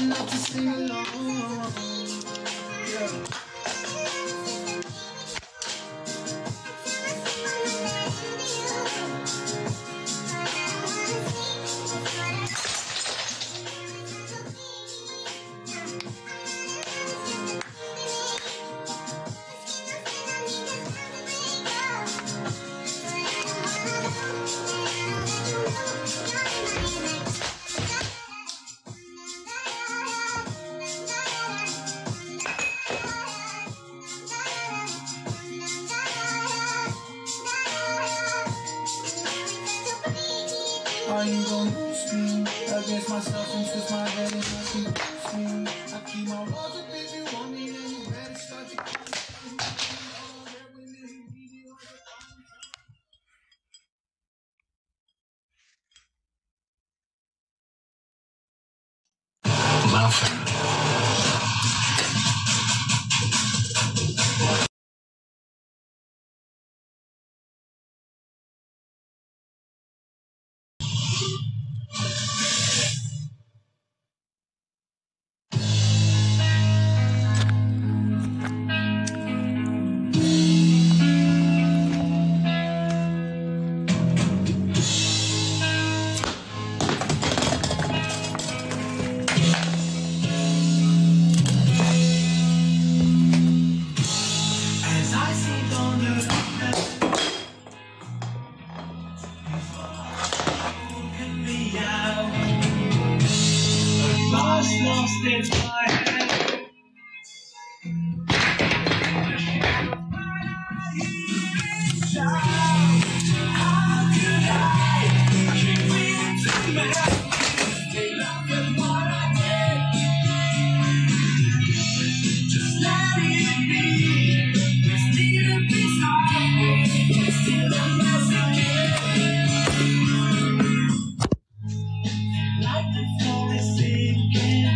enough to sing along. Yeah. Are you gonna lose me against myself and twist my head and I keep me? I keep my walls up if you want me, then you better start your lost in my head. How could I give in to my they love with what I did? Just let it be. There's need a piece of me. It's still a message. Like the phone is sinking.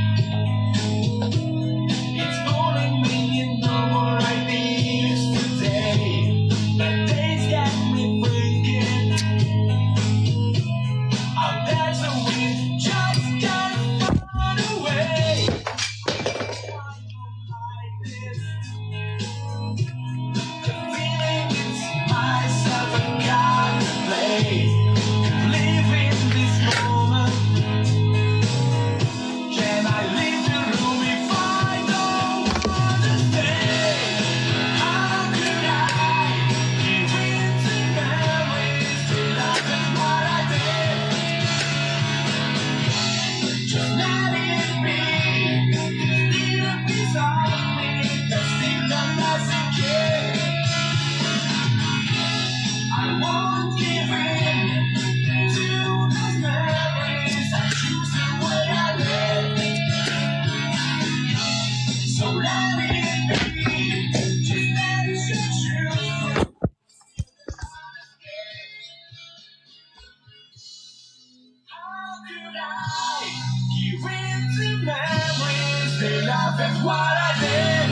That's what I did.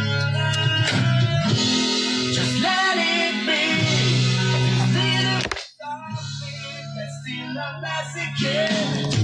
Just let it be. Little something that's still a massacre.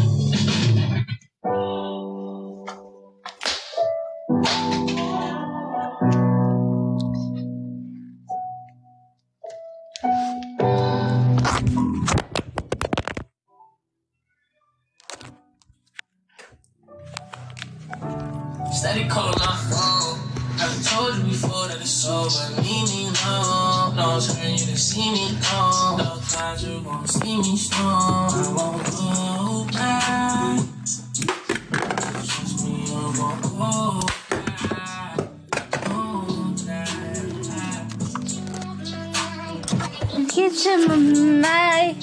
Steady calling my phone. I've told you before that it's over. Leave me alone. No turn, you can see me gone. No times you won't see me strong. I won't go back. Trust me, I won't go back. Get in my mind.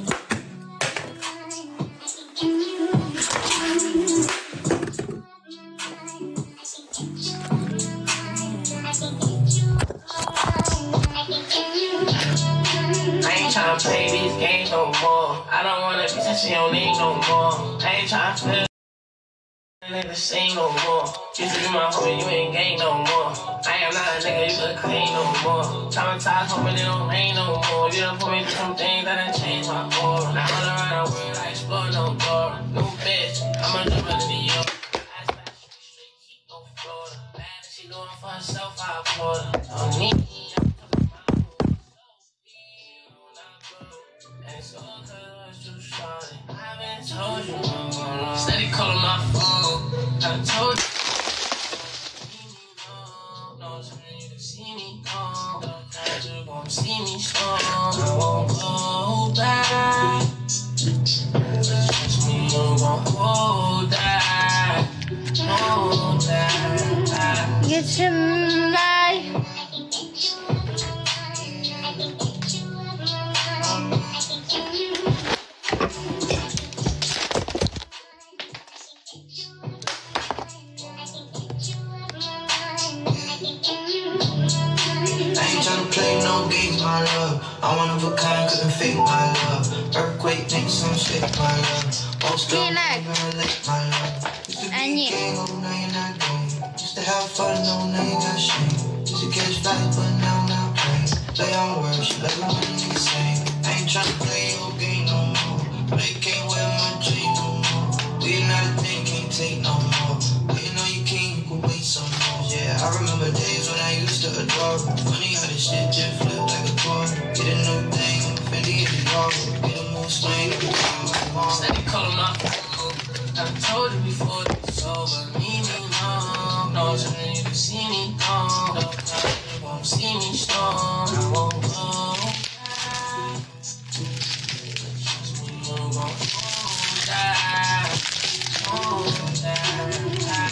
Tryna play these games no more. I don't wanna be touching your name no more. I ain't tryna feel nigga same no more. Used to be my homie, you ain't gang no more. I am not a nigga you could claim no more. Traumatized, hoping it don't rain no more. You done put me through some things that done changed my core. Now all around the world I explore no more. New bitch, I'm a jump into New York. hold that. Geçimler. Tryna play no games, my love. I'm one of a kind, couldn't fake my love. Earthquake makes some shit, my love. Most of them gonna lick my love. Used to be a gang, oh now you're not going. Used to have fun, no now you got shame. Used to catch vibes, but now I'm not playing. Play on words, you let them money insane. I ain't tryna play your game no more. They can't wear my chain no more. We not a thing, can't take no more. Waiting on your king, you can wait some more. Yeah, I remember days when I used to adore. Funny how this shit just flip like a toy. Get a new thing, Fendi in the yard. Get a mood swing, Steady calling my phone. I told you before that it's over. Leave me alone. No, turn you to see me gone. No, you won't see me strong. I won't go. You won't hold that. Hold that.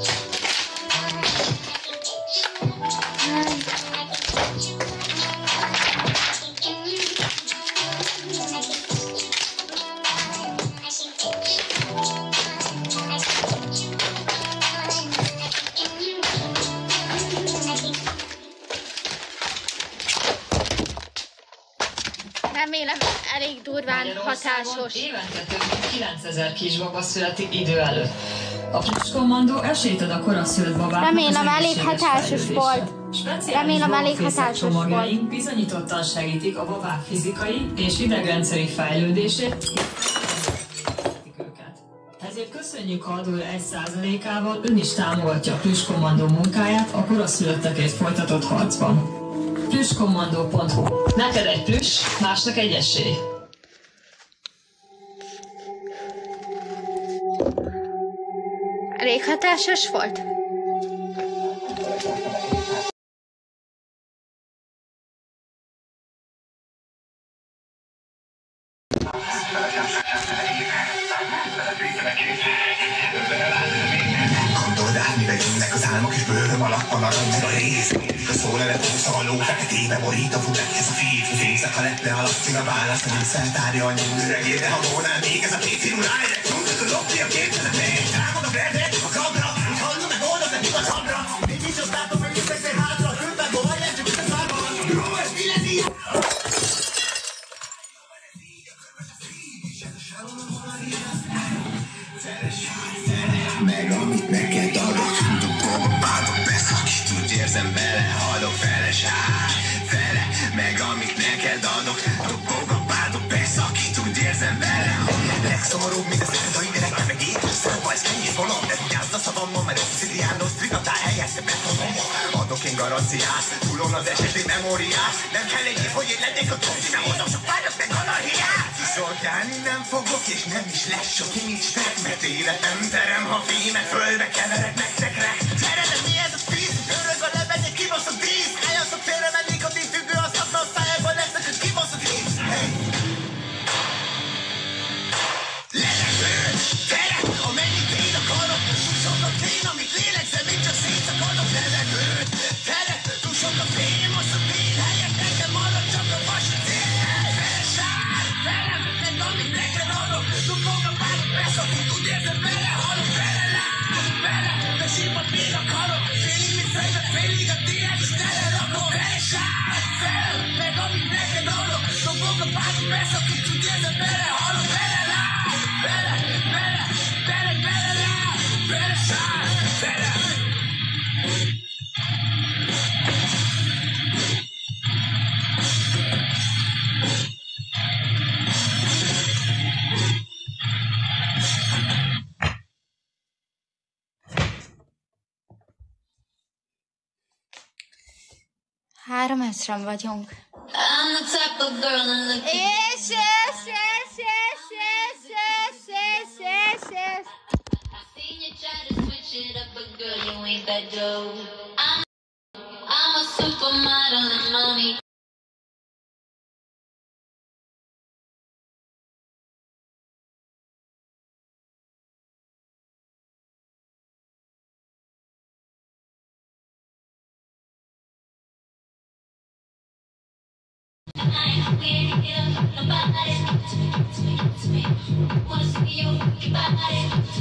Remélem elég durván hatásos. Évente több mint 9000 kisbaba születik idő előtt. A Pluskommandó esélyt ad a koraszülött babáknak. Remélem elég hatásos volt. Remélem elég hatásos volt. Bizonyítottan segítik a babák fizikai és idegrendszeri fejlődését, ezért köszönjük, ha adó 1%-ával ön is támogatja a Pluskommandó munkáját a koraszülöttekért folytatott harcban. Pluskommandó.hu. Neked egy plüss, másnak egy esély. Elég hatásos volt? Gondold át, mire jönnek az álmok, és bőröm alatt marad meg a rész. A szó lelet húsz a ló, feketébe borít a furek, ez a férfi fészek, a leple alatt cig a válasz, a visszatárja a nyúl üregét, de ha volnál még ez a két színú lájrek, tudod lopni a képzelet, még támad a verdet, a kabra, úgy hallom, meg oldod, meg a szabra. Még is azt látom, hogy itt beszél hátra, a külben golyás, csak itt a szárban. Jó, ez mi lesz így? Meg amit neked adok, dobom a pádok, beszakít, érzem bele, adok fele sár, fele, meg amit neked adok, dobom a pádok, beszakít, úgy érzem bele. Legszomorúbb, mint az erdai gyerekkel, meg én, szóval ez könnyű volom, de vigyázz a szavammal, mert obszidiános trigatál helyezte betonom. Adok én garanciát, túlom az esetén memóriát, nem kell egy év, hogy én lennék a tóti, mert hozom sok vágyat, meg anarhiát. Szolgálni nem fogok, és nem is lesz sok imicstek, mert életem terem, ha fémet földbe keverek nektekre. Szeretem, mi ez a spíz? Örög a lebed, egy kibaszott víz. Eljasztok félre, mert nikotin függő, a szakma a szájában lesznek, hogy kibaszott víz. Hey! Lelekből, tere, amennyit én akarok, sok a fény, amit lélegzem, én csak szétszakadok. Lelekből, tere, túl sok a fény, most a fény helyett nekem marad csak a vas cél. Felesár, velem, meg amit neked adok, dugok a párok, beszakít, úgy érzem bele, halok, bele láz, bele, de símat még akarok, félig, mint fejlek, félig a tiéd, és tele rakom. Felesár, velem, meg amit neked adok, dugok a párok, beszakít, úgy érzem bele, halok, bele láz, bele, bele, bele, bele láz, felesár, velem. Három ezren vagyunk. I'm the type of girl in the Yes, yes, yes, yes, yes, yes, yes, yes, yes. I seen you try to switch it up, but girl, you ain't that dope. I'm a supermodel and mommy. We ain't here, nobody. Wanna see you work your body.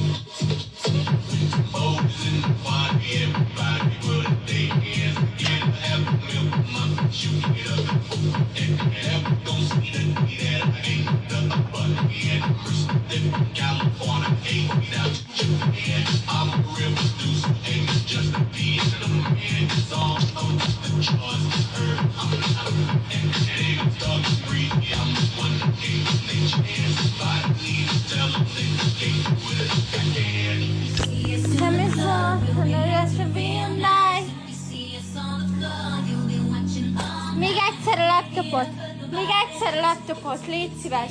Boys in the party, everybody put their hands together. Have a milk month, shoot it up. And don't see the way that I ain't nothing but a head. First live in California, ain't without your hand. I'm a real producer, ain't just a piece of a man. It's all over the charts, it's heard. I'm not a man. And ain't dog greedy, I'm the one that gave them their chance. If I need to tell them they can't do it, I can. Tell me so, and the rest will be a night. Még egyszer a laptopot. Még egyszer a laptopot, légy szíves.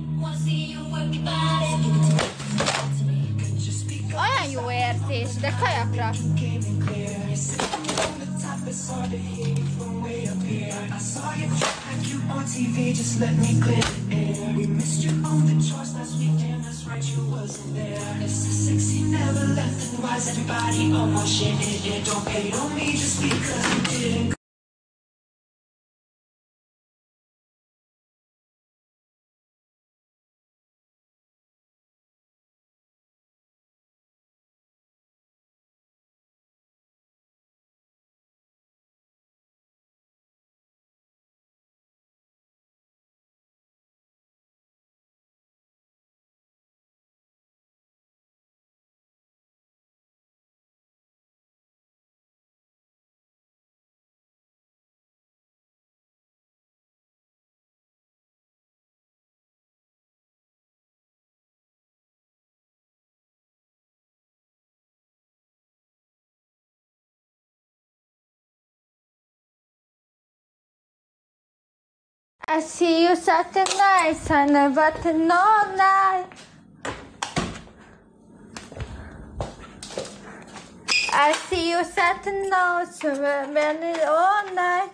Olyan jó érzés, de kajakra. I see you Saturday night, and but no night. I see you Saturday night, and all night.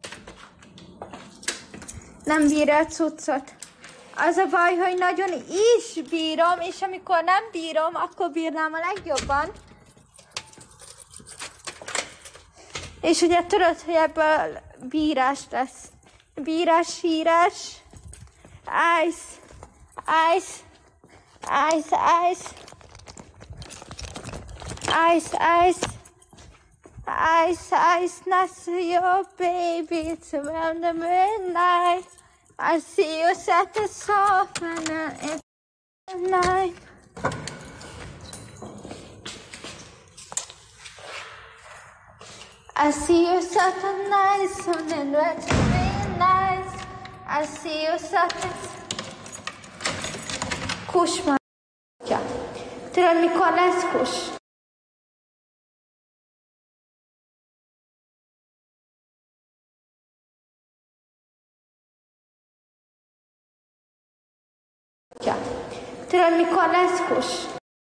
Nem bírja a cuccot. Az a baj, hogy nagyon is bírom, és amikor nem bírom, akkor bírnám a legjobban. És ugye tudod, hogy ebből bírás lesz. Bírás, hírás. Ice. Ice. Ice, ice. Ice, ice. Ice, ice, nice your baby. It's around the midnight. I see you set the soft and it's night. I see you such a nice one and that's really nice. I see you such a kus már. Tudod, mikor lesz kus? Tudod, mikor lesz kus?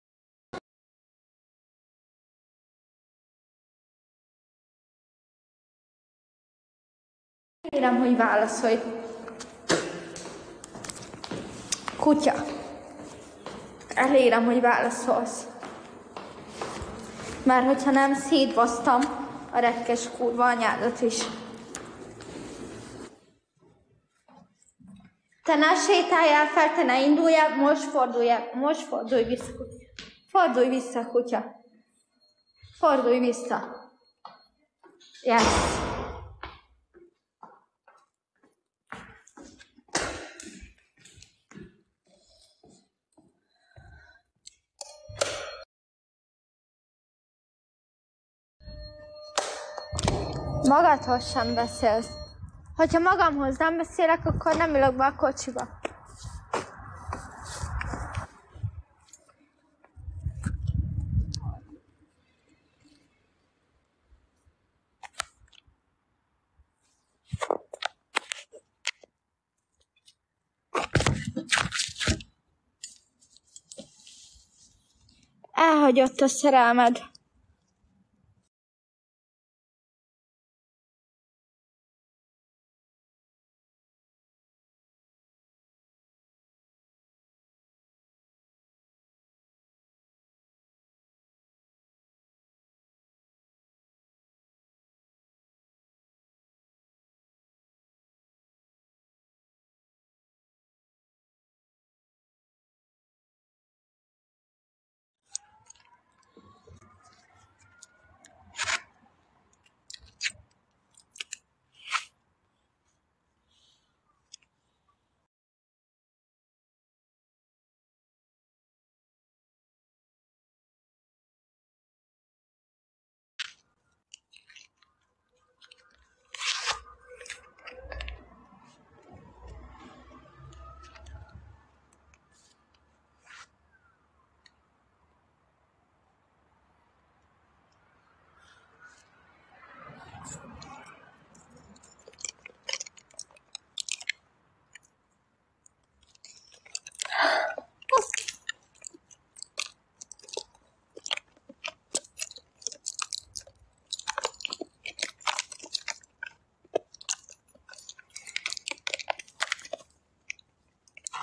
Kérem, hogy válaszolj. Kutya. Elérem, hogy válaszolsz. Mert hogyha nem, szétbasztam a retkes kurva anyádat is. Te ne sétáljál fel, te ne induljál, most fordulj vissza, kutya. Fordulj vissza, kutya. Fordulj vissza. Yes. Magadhoz sem beszélsz. Hogyha magamhoz nem beszélek, akkor nem ülök be a kocsiba. Elhagyott a szerelmed.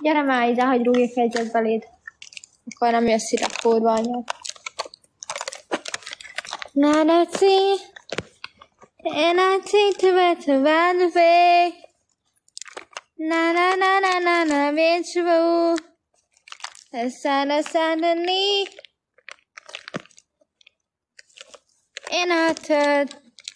Gyere már ide, hogy rúgjak egyet beléd. Akkor nem jössz ide, kurva anyag. Na, let's see. And I take to it to run away. Na na na na na na, virtual. Suddenly. In a third.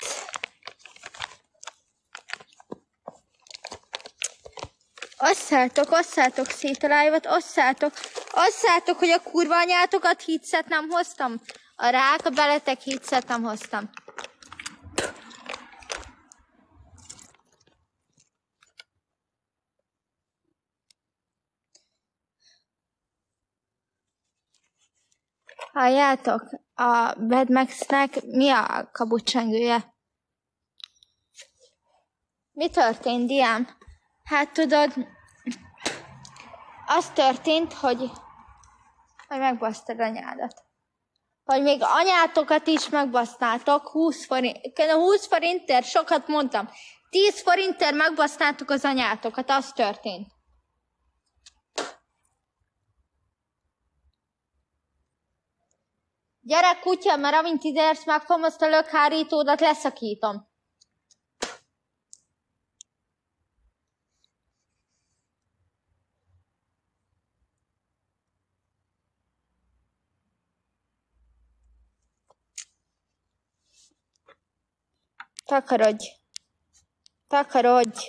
Osszátok szét a live-ot, osszátok, hogy a kurva anyátokat hitszet nem hoztam. A rák, a beletek hitszet nem hoztam. Halljátok, a Bad Max-nek mi a kabucsengője? Mi történt, Diám? Hát tudod, az történt, hogy megbasztad anyádat. Hogy még anyátokat is megbasztátok 20 forintért, sokat mondtam. 10 forintért megbasztátok az anyátokat, az történt. Gyere kutya, mert amint ideérsz, megfogom azt a lökhárítódat, leszakítom. Takarodj. Takarodj.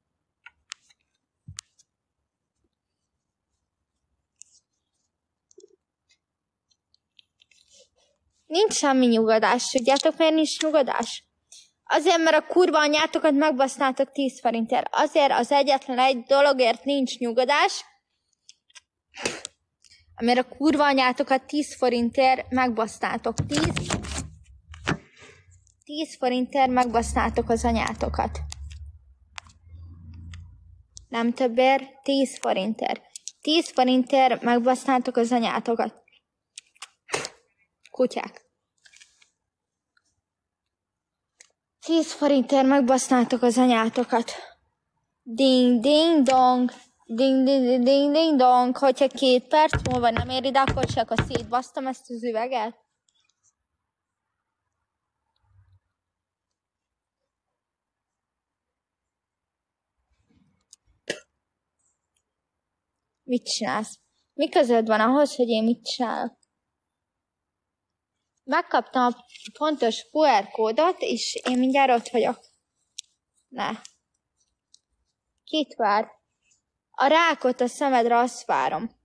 Nincs semmi nyugodás. Tudjátok, miért nincs nyugodás? Azért, mert a kurva anyátokat megbasznátok 10 forintért. Azért az egyetlen egy dologért nincs nyugodás, amire a kurva anyátokat 10 forintért megbasznátok. 10 forintért megbasznátok az anyátokat. Nem többért, 10 forintért. 10 forintért megbasznátok az anyátokat. Kutyák. 10 forintért megbasznátok az anyátokat. Ding, ding, dong. Ding, ding, ding, ding, ding, dong. Hogyha 2 perc múlva nem ér ide, akkor csak a szétbasztam ezt az üveget. Mit csinálsz? Mi közöd van ahhoz, hogy én mit csinálok? Megkaptam a pontos QR kódot, és én mindjárt ott vagyok. Ne. Kit vár? A rákot a szemedre, azt várom.